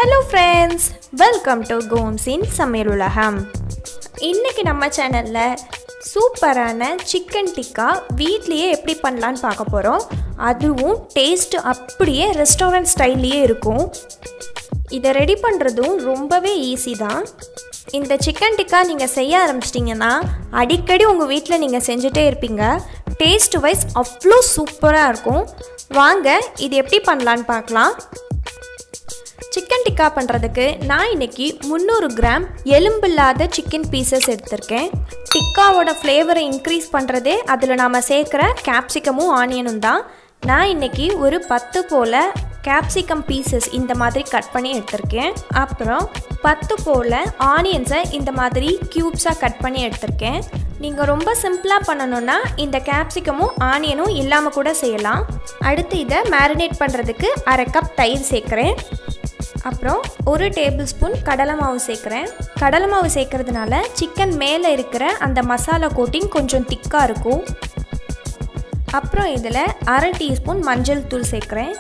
Hello friends, welcome to Gomsin Samiyalulagam. இன்னைக்கு நம்ம சேனல்ல சூப்பரான சிக்கன் டிக்கா வீட்லயே எப்படி பண்ணலாம்னு பார்க்க போறோம். அதுவும் டேஸ்ட் அப்படியே ரெஸ்டாரன்ட் ஸ்டைல்லயே இருக்கும். இத ரெடி பண்றதும் ரொம்பவே ஈஸி தான். இந்த சிக்கன் டிக்கா நீங்க செய்ய ஆரம்பிச்சிட்டீங்கன்னா அடிக்கடி உங்க வீட்ல நீங்க செஞ்சுட்டே இருப்பீங்க. டேஸ்ட் வைஸ் அவ்ளோ சூப்பரா இருக்கும். வாங்க இது எப்படி பண்ணலாம்னு பார்க்கலாம். சிக்கன் டிக்கா பண்ணுறதுக்கு நான் இன்றைக்கி 300 கிராம் எலும்பில்லாத சிக்கன் பீசஸ் எடுத்திருக்கேன். டிக்காவோட ஃப்ளேவரை இன்க்ரீஸ் பண்ணுறதே அதில் நாம் சேர்க்குற கேப்சிகமும் ஆனியனும் தான். நான் இன்றைக்கி ஒரு 10 போல் கேப்சிகம் பீசஸ் இந்த மாதிரி கட் பண்ணி எடுத்திருக்கேன். அப்புறம் 10 போல் ஆனியன்ஸை இந்த மாதிரி க்யூப்ஸாக கட் பண்ணி எடுத்திருக்கேன். நீங்கள் ரொம்ப சிம்பிளாக பண்ணணுன்னா இந்த கேப்சிகமும் ஆனியனும் இல்லாமல் கூட செய்யலாம். அடுத்து இதை மேரினேட் பண்ணுறதுக்கு 1/2 கப் தயிர் சேர்க்குறேன். அப்புறம் 1 டேபிள் ஸ்பூன் கடலை மாவு சேர்க்குறேன். கடலை மாவு சேர்க்கறதுனால சிக்கன் மேலே இருக்கிற அந்த மசாலா கோட்டிங் கொஞ்சம் திக்காக இருக்கும். அப்புறம் இதில் 1/2 டீஸ்பூன் மஞ்சள் தூள் சேர்க்குறேன்.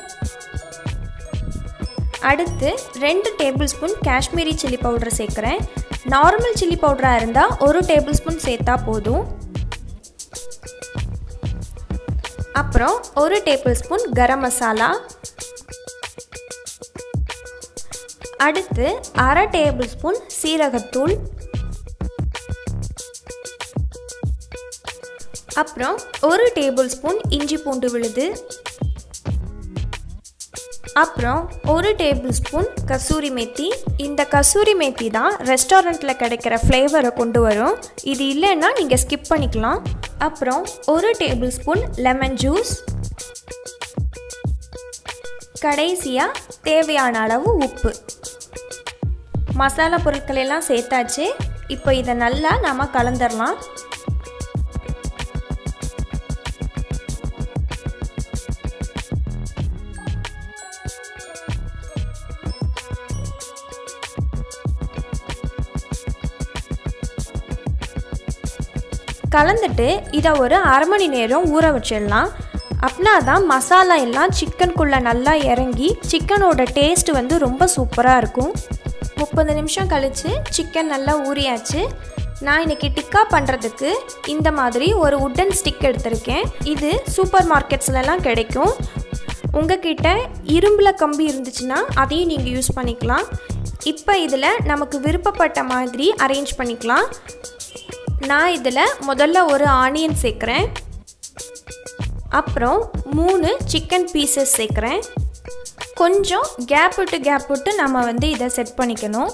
அடுத்து 2 tablespoon Kashmiri chilli powder சேர்க்குறேன். நார்மல் சில்லி பவுடராக இருந்தால் 1 டேபிள் ஸ்பூன் சேர்த்தா போதும். அப்புறம் 1 டேபிள் ஸ்பூன் கரம் மசாலா. அடுத்து 1/2 டேபிள் ஸ்பூன் சீரகத்தூள். அப்புறம் 1 டேபிள் ஸ்பூன் இஞ்சி பூண்டு விழுது. அப்புறம் 1 டேபிள் ஸ்பூன் கசூரி மேத்தி. இந்த கசூரி மேத்தி தான் ரெஸ்டாரண்ட்டில் கிடைக்கிற ஃப்ளேவரை கொண்டு வரும். இது இல்லைன்னா நீங்கள் ஸ்கிப் பண்ணிக்கலாம். அப்புறம் 1 டேபிள் ஸ்பூன் லெமன் ஜூஸ். கடைசியாக தேவையான அளவு உப்பு. மசாலா பொருட்கள் எல்லாம் சேர்த்தாச்சு. இப்போ இதை நல்லா நம்ம கலந்துடலாம். கலந்துட்டு இதை ஒரு 1/2 மணி நேரம் ஊற வச்சிடலாம். அப்படின்னா தான் மசாலா எல்லாம் சிக்கனுக்குள்ளே நல்லா இறங்கி சிக்கனோட டேஸ்ட் வந்து ரொம்ப சூப்பராக இருக்கும். 30 நிமிஷம் கழித்து சிக்கன் நல்லா ஊறியாச்சு. நான் இன்றைக்கி டிக்கா பண்ணுறதுக்கு இந்த மாதிரி ஒரு உட்டன் ஸ்டிக் எடுத்திருக்கேன். இது சூப்பர் மார்க்கெட்ஸ்லலாம் கிடைக்கும். உங்ககிட்ட இரும்பில் கம்பி இருந்துச்சுன்னா அதையும் நீங்கள் யூஸ் பண்ணிக்கலாம். இப்போ இதில் நமக்கு விருப்பப்பட்ட மாதிரி அரேஞ்ச் பண்ணிக்கலாம். நான் இதில் முதல்ல ஒரு ஆனியன் சேர்க்குறேன். அப்புறம் 3 சிக்கன் பீசஸ் சேர்க்குறேன். கொஞ்சம் கேப் விட்டு நம்ம வந்து இதை செட் பண்ணிக்கணும்.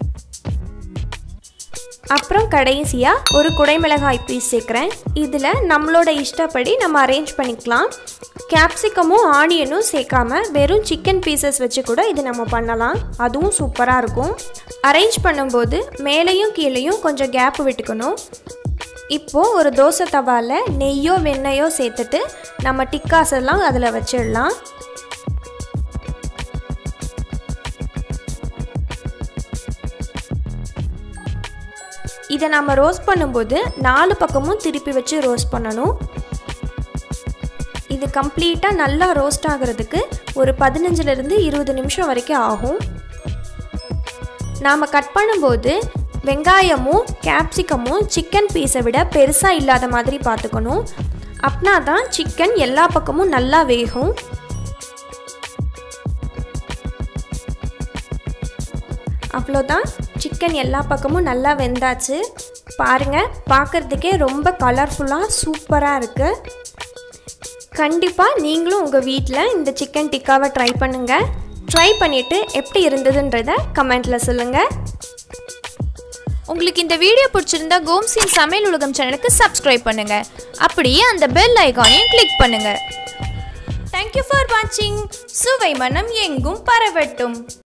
அப்புறம் கடைசியாக ஒரு குடைமிளகாய் பீஸ் சேர்க்குறேன். இதில் நம்மளோட இஷ்டப்படி நம்ம அரேஞ்ச் பண்ணிக்கலாம். கேப்சிகமும் ஆனியனும் சேர்க்காம வெறும் சிக்கன் பீசஸ் வச்சு கூட இது நம்ம பண்ணலாம். அதுவும் சூப்பராக இருக்கும். அரேஞ்ச் பண்ணும்போது மேலேயும் கீழேயும் கொஞ்சம் கேப் விட்டுக்கணும். இப்போது ஒரு தோசை தவாவில் நெய்யோ வெண்ணெயோ சேர்த்துட்டு நம்ம டிக்காஸ் எல்லாம் அதில் வச்சிடலாம். இதை நம்ம ரோஸ்ட் பண்ணும்போது 4 பக்கமும் திருப்பி வச்சு ரோஸ்ட் பண்ணணும். இது கம்ப்ளீட்டாக நல்லா ரோஸ்ட் ஆகிறதுக்கு ஒரு 15லேருந்து 20 நிமிஷம் வரைக்கும் ஆகும். நாம் கட் பண்ணும்போது வெங்காயமும் கேப்சிகமும் சிக்கன் பீஸை விட பெருசாக இல்லாத மாதிரி பார்த்துக்கணும். அப்படின்னா தான் சிக்கன் எல்லா பக்கமும் நல்லா வேகும். அவ்வளோதான், சிக்கன் எல்லா பக்கமும் நல்லா வெந்தாச்சு. பாருங்கள், பார்க்குறதுக்கே ரொம்ப கலர்ஃபுல்லாக சூப்பராக இருக்குது. கண்டிப்பாக நீங்களும் உங்கள் வீட்டில் இந்த சிக்கன் டிக்காவை ட்ரை பண்ணுங்கள். ட்ரை பண்ணிவிட்டு எப்படி இருந்ததுன்றதை கமெண்ட்டில் சொல்லுங்கள். உங்களுக்கு இந்த வீடியோ பிடிச்சிருந்தா கோம்சின் சமையல் உலகம் சேனலுக்கு சப்ஸ்கிரைப் பண்ணுங்கள். அப்படியே அந்த பெல் ஐகானையும் கிளிக் பண்ணுங்கள். தேங்க்யூ ஃபார் வாட்சிங். சுவை மனம் எங்கும் பரவட்டும்.